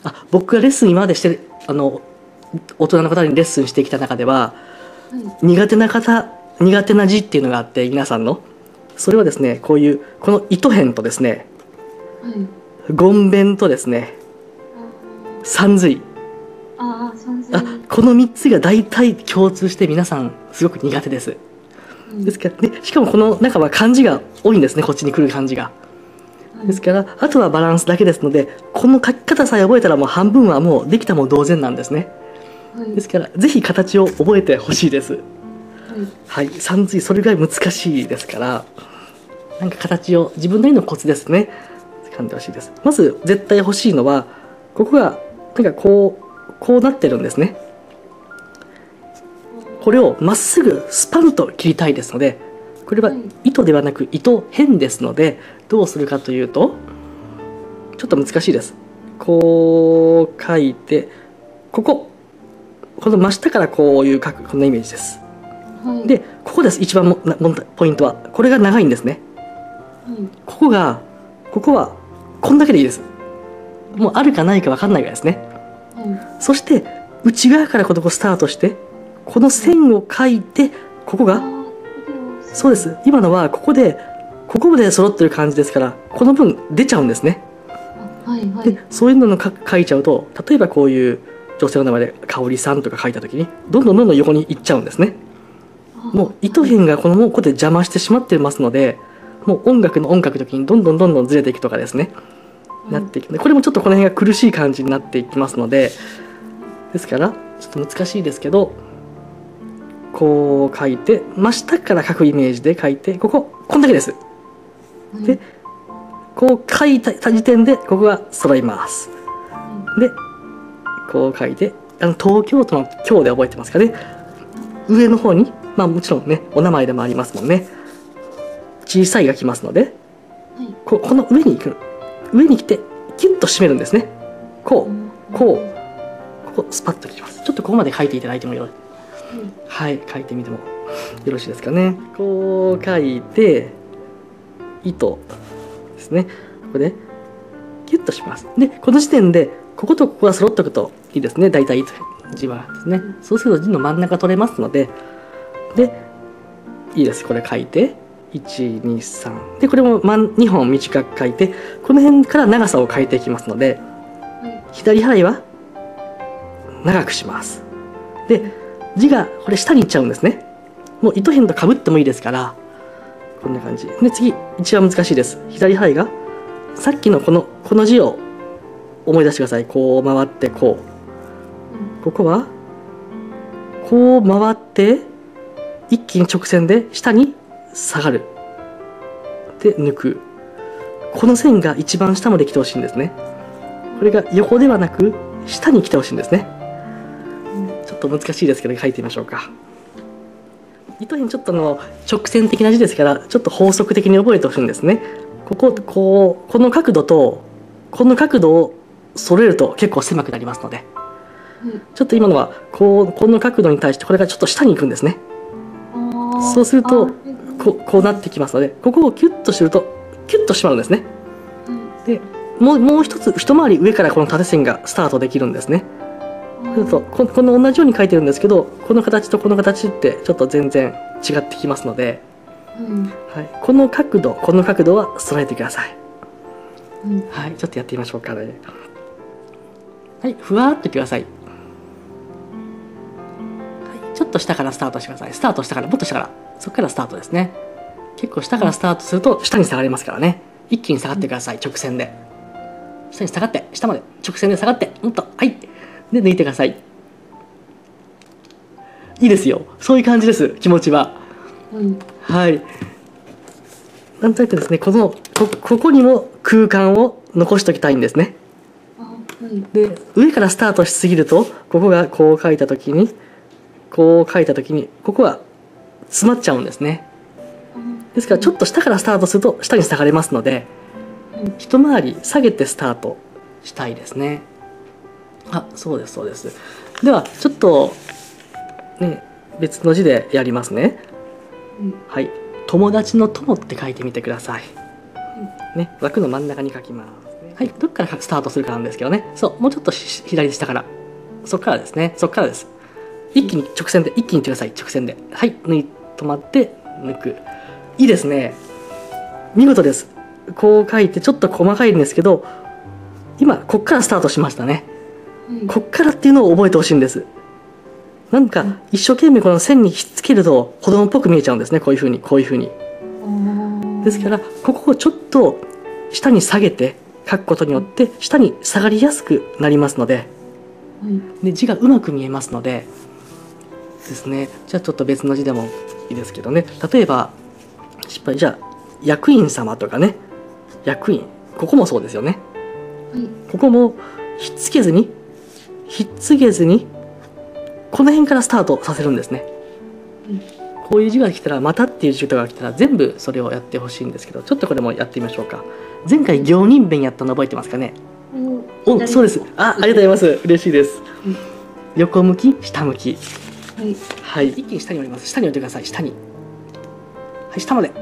僕がレッスン今までして大人の方にレッスンしてきた中では、苦手な字っていうのがあって、皆さんのそれはですね、この糸辺とですね、言弁とですね、三髄、この3つが大体共通して皆さんすごく苦手です。ですからね、しかもこの中は漢字が多いんですね、こっちに来る漢字が。ですからあとはバランスだけですので、この書き方さえ覚えたらもう半分はもうできたも同然なんですね。ですからぜひ形を覚えてほしいです。はい、三髄それぐらい難しいですから、なんか形を自分なりのコツですね、掴んでほしいです。まず絶対欲しいのは、ここがなんかこうなってるんですね。これをまっすぐスパンと切りたいですので、これは糸ではなく糸辺ですので、どうするかというと、ちょっと難しいです。こう書いて、この真下からこういう書く、こんなイメージです。でここです、一番ポイントはこれが長いんですね。ここはこんだけでいいです。もうあるかないか分かんないぐらいですね。そして内側からこのスタートして、この線を書いて、ここがそうです。今のはここまで揃ってる感じですから、この分出ちゃうんですね。でそういうのを書いちゃうと、例えばこういう女性の名前で香織さんとか書いた時にどんどん横に行っちゃうんですね。もう糸辺がここで邪魔してしまってますので、もう音楽の時にどんどんずれていくとかですね、なっていく。これもちょっとこの辺が苦しい感じになっていきますので、ですからちょっと難しいですけど、こう書いて真下から書くイメージで書いて、こんだけです。でこう書いた時点でここが揃います。でこう書いて、東京都の京で覚えてますかね。上の方にもちろんね、お名前でもありますもんね。小さいが来ますので、この上に来てキュッと締めるんですね。ここスパッと切ります。ちょっとここまで書いていただいてもよろしい。はい、書いてみてもよろしいですかね。こう書いて、糸ですね、ここでキュッとします。でこの時点でこことここが揃っておくといいですね。大体字はですね、そうすると字の真ん中取れますので、いいです。これ書いて1、2、3で、これも2本短く書いて、この辺から長さを変えていきますので、左払いは長くします。で字がこれ下に行っちゃうんですね。もう糸辺とかぶってもいいですから、こんな感じで、次一番難しいです。左払いがさっきのこの字を思い出してください。こう回ってここはこう回って一気に直線で下に下がる。で抜く。この線が一番下まで来てほしいんですね。これが横ではなく下に来てほしいんですね。ちょっと難しいですけど書いてみましょうか。糸辺ちょっと直線的な字ですから、ちょっと法則的に覚えてほしいんですね。この角度とこの角度を揃えると結構狭くなりますので、ちょっと今のはこの角度に対してこれがちょっと下に行くんですね。そうするとこうなってきますので、ここをキュッとするとキュッと締まるんですね。でもう一回り上からこの縦線がスタートできるんですね。そうするとこの同じように書いてるんですけど、この形とこの形ってちょっと全然違ってきますので、この角度は揃えてください。はい、ちょっとやってみましょうかね。はい、ふわーっとください。ちょっと下からスタートしてください。スタートしたから、もっと下から、そこからスタートですね。結構下からスタートすると下に下がりますからね。一気に下がってください。直線で下に下がって、下まで直線で下がって、もっと、はい、で抜いてください。いいですよ。そういう感じです。気持ちは。はい。なんとなくですね、ここにも空間を残しておきたいんですね。で上からスタートしすぎると、ここがこう書いた時にここは詰まっちゃうんですね。ですからちょっと下からスタートすると下に下がれますので、一回り下げてスタートしたいですね。そうですそうです。ではちょっとね、別の字でやりますね。はい、友達の友って書いてみてください。ね、枠の真ん中に書きますね。 はい、どっからスタートするかなんですけどね。そう、もうちょっと左下から。そこからですね。そこからです。一気に直線で、一気にいってください。直線で。はい、止まって、抜く。いいですね。見事です。こう書いて、ちょっと細かいんですけど、今、こっからスタートしましたね。こっからっていうのを覚えてほしいんです。なんか、一生懸命この線にひっつけると、子供っぽく見えちゃうんですね。こういうふうに、こういうふうに。ですから、ここをちょっと下に下げて書くことによって、下に下がりやすくなりますので、で字がうまく見えますので、ですね。じゃあちょっと別の字でもいいですけどね。例えば、じゃあ、役員様とかね。役員。ここもそうですよね。ここも、ひっつけずに、この辺からスタートさせるんですね。こういう字が来たら、またっていう字が来たら、全部それをやってほしいんですけど、ちょっとこれもやってみましょうか。前回、行人弁やったの覚えてますかね。お、そうです。ありがとうございます。嬉しいです。横向き、下向き。はい。一気に下に降ります。下に降りてください。下に。はい、下まで。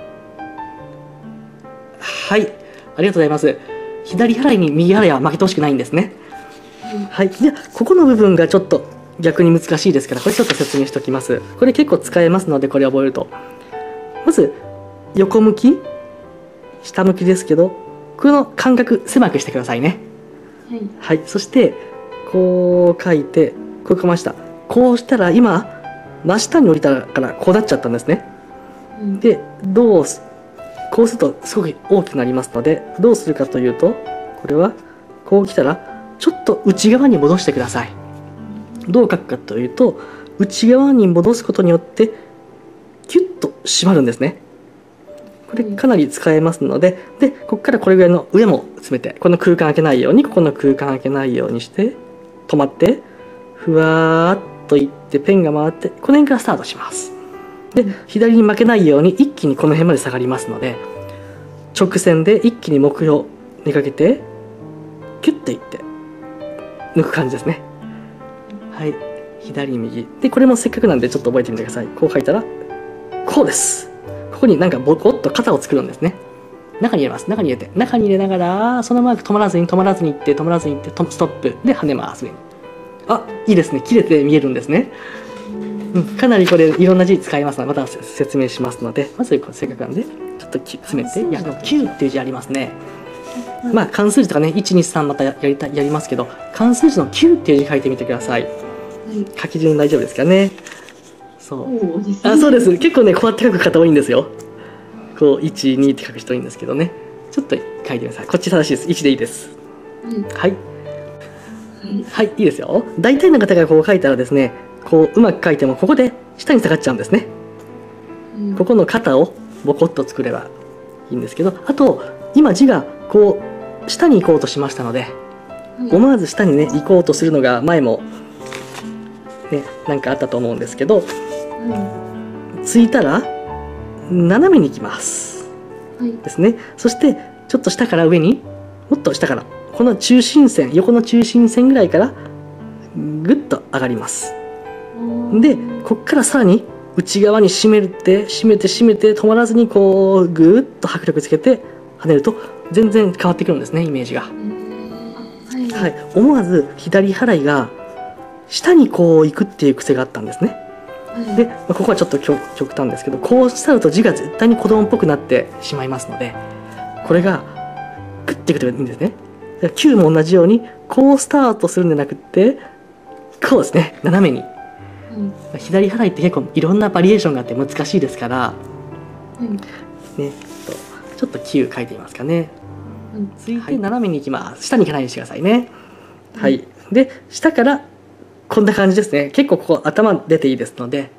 はい。ありがとうございます。左払いに右払いは負けてほしくないんですね。はい。では、ここの部分がちょっと逆に難しいですから、これちょっと説明しておきます。これ結構使えますので、これ覚えると。まず、横向き、下向きですけど、この間隔狭くしてくださいね。はい。そして、こう書いて、こう書きました。こうしたら今、真下に降りたからこうなっちゃったんですね。で、こうするとすごく大きくなりますので、どうするかというと、これは、こう来たら、ちょっと内側に戻してください。どう書くかというと、内側に戻すことによって、キュッと締まるんですね。これかなり使えますので、で、ここからこれぐらいの上も詰めて、この空間開けないように、ここの空間開けないようにして、止まって、ふわーっといって、ペンが回って、この辺からスタートします。で、左に負けないように、一気にこの辺まで下がりますので、直線で一気に目標にかけて、キュッていって、抜く感じですね。はい。左、右。で、これもせっかくなんでちょっと覚えてみてください。こう書いたら、こうです。ここになんかボコッと肩を作るんですね。中に入れます。中に入れて。中に入れながら、そのマーク止まらずにいって、ストップで跳ねます。あ、いいですね。切れて見えるんですね。かなりこれいろんな字使いますので、また説明しますので、まずせっかくなんで、ちょっと詰めて、9っていう字ありますね。まあ、漢数字とかね、1、2、3またやりますけど、漢数字の9っていう字書いてみてください。書き順大丈夫ですかね。そう。そうです。結構ね、こうやって書く方多いんですよ。こう、1、2って書く人多いんですけどね。ちょっと書いてください。こっち正しいです。1でいいです。はい。はい、いいですよ。大体の方がこう書いたらですね、こう、うまく書いても、ここで下に下がっちゃうんですね。ここの肩をボコッと作ればいいんですけど、あと、今字がこう、下に行こうとしましたので、思わず下にね、行こうとするのが前も、ね、なんかあったと思うんですけど、ついたら、斜めに行きます。ですね。そして、ちょっと下から上に、もっと下から、この中心線、横の中心線ぐらいから、ぐっと上がります。で、こっからさらに内側に締めて、止まらずにこう、ぐーっと迫力つけて跳ねると、全然変わってくるんですね、イメージが。はい。思わず左払いが、下にこう行くっていう癖があったんですね。で、ここはちょっと極端ですけど、こうしたると字が絶対に子供っぽくなってしまいますので、これが、グッていくといいんですね。9も同じように、こうスタートするんじゃなくって、こうですね、斜めに。左払いって結構いろんなバリエーションがあって難しいですから、ね、ちょっと9書いてみますかね。続いて斜めに行きます。下に行かないようにしてくださいね。はい。で、下からこんな感じですね。結構ここ頭出ていいですので、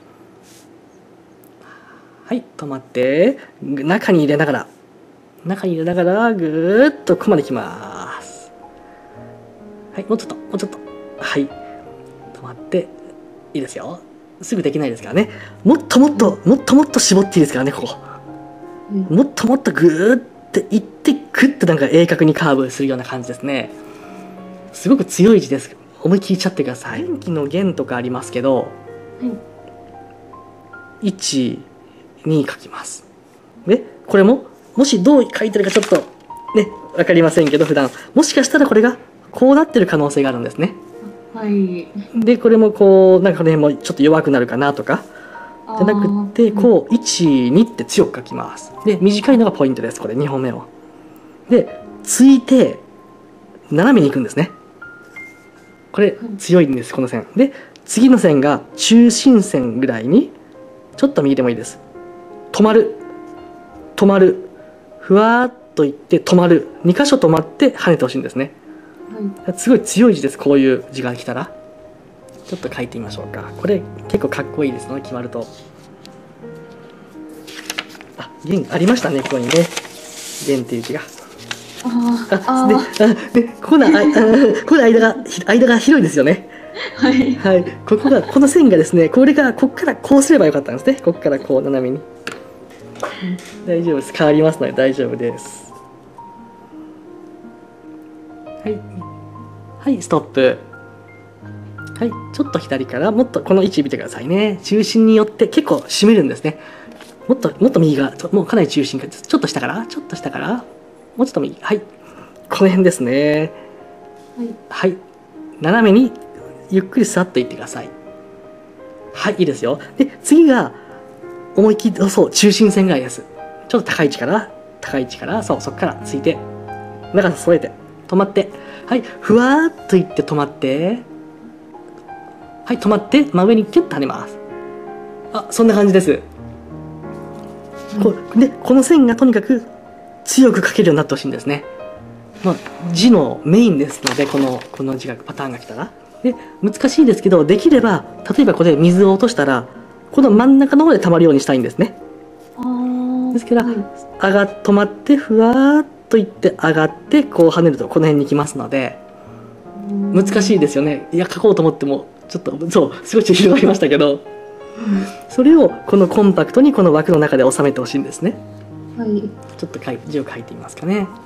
はい、止まって、中に入れながら、ぐーっとここまで来ます。はい、もうちょっと。はい。止まって、いいですよ。すぐできないですからね。もっと絞っていいですからね、ここ。もっとぐーっていって、グッとなんか鋭角にカーブするような感じですね。すごく強い字です。思い切りいっちゃってください。元気の元とかありますけど、1、2書きます。で、これも、もしどう書いてるかちょっと、ね、 分かりませんけど、普段もしかしたらこれがこうなってる可能性があるんですね。 はい。 でこれもこうなんかこの辺もちょっと弱くなるかなとかじゃなくってこう12って強く書きます。で短いのがポイントです。これ2本目をでついて斜めに行くんですね。これ強いんです、この線で。次の線が中心線ぐらいにちょっと右でもいいです。止まる止まる、ふわーっといって止まる、2箇所止まって跳ねてほしいんですね。はい、すごい強い字です。こういう字が来たらちょっと書いてみましょうか。これ結構かっこいいですので、決まると弦ありましたね、ここにね、弦っていう字が。でここの間が広いですよね。はい、はい、この線がですね、ここからこうすればよかったんですね。ここからこう斜めに。大丈夫です。変わりますので大丈夫です。はい、はい、ストップ。はい、ちょっと左からもっとこの位置見てくださいね。中心によって結構締めるんですね。もっと右側、もうかなり中心からちょっと下から、もうちょっと右、はい、この辺ですね。はい、はい、斜めにゆっくりさっといってください。はい、いいですよ。で次が思いっきり、そう、中心線ぐらいです。ちょっと高い位置からそう、そこからついて長さ添えて止まって、はい、ふわーっといって止まって、はい、止まって真上にキュッと跳ねます。そんな感じです。でこの線がとにかく強く書けるようになってほしいんですね。字のメインですので、この字がパターンが来たらで難しいですけど、できれば例えばこれ水を落としたらこの真ん中の方で溜まるようにしたいんですね。ですから、はい、止まってふわーっといって上がってこう跳ねるとこの辺に来ますので、難しいですよね。いや書こうと思ってもちょっとそう少し広がりましたけど、それをこのコンパクトにこの枠の中で収めてほしいんですね。はい、ちょっと字を書いてみますかね。